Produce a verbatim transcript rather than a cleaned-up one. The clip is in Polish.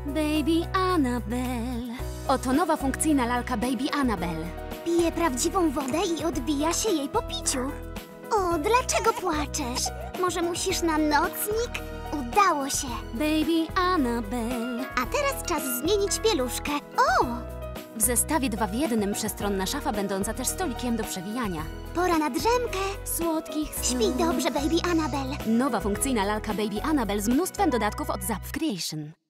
Baby Annabelle. Oto nowa funkcyjna lalka Baby Annabelle. Pije prawdziwą wodę i odbija się jej po piciu. O, dlaczego płaczesz? Może musisz na nocnik? Udało się. Baby Annabelle. A teraz czas zmienić pieluszkę. O! W zestawie dwa w jednym przestronna szafa, będąca też stolikiem do przewijania. Pora na drzemkę. Słodkich snów. Śpi dobrze, Baby Annabelle. Nowa funkcyjna lalka Baby Annabelle z mnóstwem dodatków od Zap Creation.